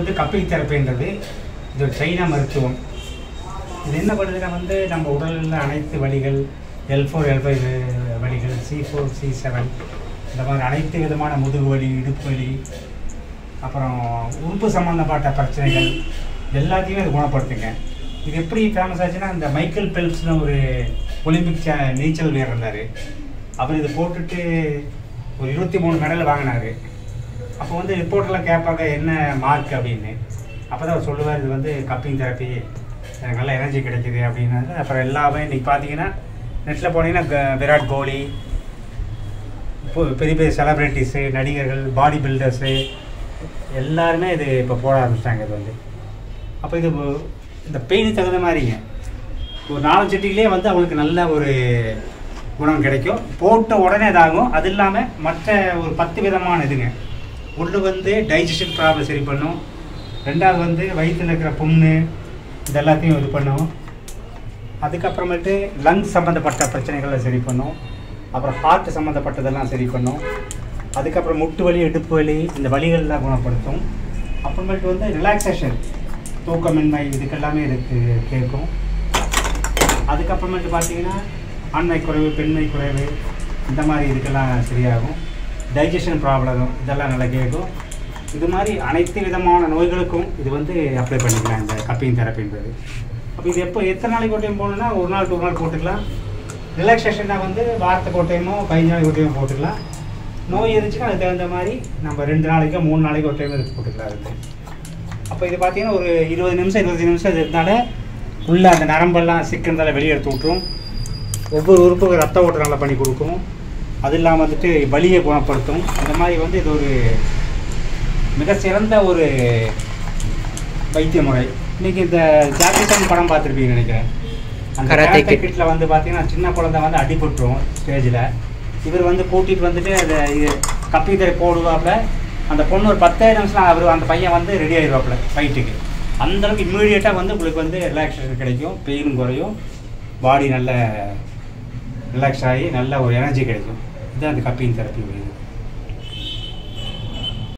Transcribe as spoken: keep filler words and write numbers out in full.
வந்து கப்பிங் தெரப்பின்றது இது ஒரு சைனா மருத்துவம். இது என்ன பண்ணுதுன்னா வந்து நம்ம உடலில் அனைத்து வலிகள், எல் ஃபோர் எல் ஃபைவ் வலிகள், சி ஃபோர் சி செவன் இந்த மாதிரி அனைத்து விதமான முதுகு வலி, இடுப்பு வலி, அப்புறம் உறுப்பு சம்மந்தப்பட்ட பிரச்சனைகள் எல்லாத்தையுமே இது குணப்படுத்துங்க. இது எப்படி ஃபேமஸ் ஆச்சுன்னா, இந்த மைக்கேல் பெல்ப்ஸ்னு ஒரு ஒலிம்பிக் சே நீச்சல் வீரர் இருந்தார். அவர் இது போட்டுட்டு ஒரு இருபத்தி மூணு மெடல் வாங்கினார். அப்போ வந்து ரிப்போர்ட்டெல்லாம் கேட்பாங்க என்ன மார்க் அப்படின்னு. அப்போ தான் அவர் சொல்லுவார், இது வந்து கப்பிங் தெரப்பி, எனக்கு நல்ல எனர்ஜி கிடைக்கிது அப்படின்னாரு. அப்புறம் எல்லாமே இன்றைக்கி பார்த்தீங்கன்னா நெட்டில் போனீங்கன்னா விராட் கோலி, இப்போ பெரிய பெரிய செலிப்ரிட்டிஸு, நடிகர்கள், பாடி பில்டர்ஸு எல்லாருமே இது இப்போ போட ஆரம்பிச்சிட்டாங்க. இது வந்து அப்போ இது இந்த பெயினுக்கு தகுந்த மாதிரிங்க ஒரு நாலு செட்டிகளே வந்து அவங்களுக்கு நல்ல ஒரு குணம் கிடைக்கும். போட்ட உடனே இதாகும். அது இல்லாமல் மற்ற ஒரு பத்து விதமான இதுங்க. ஒன்று வந்து டைஜஷன் ப்ராப்ளம் சரி பண்ணும். ரெண்டாவது வந்து வயிற்றில் இருக்கிற புண்ணு இது எல்லாத்தையும் இது பண்ணும். அதுக்கப்புறமேட்டு லங்ஸ் சம்மந்தப்பட்ட பிரச்சனைகளை சரி பண்ணும். அப்புறம் ஹார்ட் சம்மந்தப்பட்டதெல்லாம் சரி பண்ணும். அதுக்கப்புறம் முட்டு வலி, இடுப்பு வலி இந்த வலிகள்லாம் குணப்படுத்தும். அப்புறமேட்டு வந்து ரிலாக்ஸேஷன், தூக்கமின்மை இதுக்கெல்லாமே இதுக்கு கேட்கும். அதுக்கப்புறமேட்டு பார்த்தீங்கன்னா ஆண்மை குறைவு, பெண்மை குறைவு இந்த மாதிரி இதுக்கெல்லாம் சரியாகும். டைஜஷன் ப்ராப்ளம் இதெல்லாம் நல்லா கேட்கும். இது மாதிரி அனைத்து விதமான நோய்களுக்கும் இது வந்து அப்ளை பண்ணிக்கலாம் இந்த கப்பிங் தெரப்பின்றது. அப்போ இது எப்போ எத்தனை நாளைக்கு ஒரு டைம் போகணுன்னா ஒரு நாள் டூ நாள் போட்டுக்கலாம். ரிலாக்ஸேஷனாக வந்து வாரத்துக்கு ஒரு டைமோ பதினஞ்சு நாளைக்கு ஒரு டைமோ போட்டுக்கலாம். நோய் இருந்துச்சுன்னா அதுக்கு தகுந்த மாதிரி நம்ம ரெண்டு நாளைக்கோ மூணு நாளைக்கு ஒரு டைம் இதுக்கு போட்டுக்கலாம் இருக்குது. அப்போ இது பார்த்திங்கன்னா ஒரு இருபது நிமிஷம் இருபத்தஞ்சி நிமிஷம் இது இருந்தாலே உள்ளே அந்த நரம்பெல்லாம் சிக்கனதால் வெளியே எடுத்து விட்ரும். ஒவ்வொரு உறுப்புக்கும் ரத்த ஓட்டம் நல்லா பண்ணி கொடுக்கும். அது இல்லாமல் வந்துட்டு வலியை குணப்படுத்தும். அந்த மாதிரி வந்து இது ஒரு மிக சிறந்த ஒரு வைத்திய முறை. இன்றைக்கி இந்த ஜாக்கிசான் படம் பார்த்துருப்பீங்கன்னு நினைக்கிறேன். அந்த கராத்தே கிட்டில் வந்து பார்த்தீங்கன்னா சின்ன குழந்தை வந்து அடிபட்டுரும் ஸ்டேஜில். இவர் வந்து கூட்டிகிட்டு வந்துட்டு அதை இது கப்பிங் தெரப்பி போடுவாப்புல. அந்த பொண்ணு ஒரு பத்தே நிமிஷம் அவர் அந்த பையன் வந்து ரெடி ஆகிடுவாப்புல ஃபைட்டுக்கு. அந்தளவுக்கு இம்மீடியட்டாக வந்து உங்களுக்கு வந்து ரிலாக்ஸேஷன் கிடைக்கும், பெயினும் குறையும், பாடி நல்ல ரிலாக்ஸ் ஆகி நல்ல ஒரு எனர்ஜி கிடைக்கும். இதுதான் அந்த கப்பிங் தெரப்பி.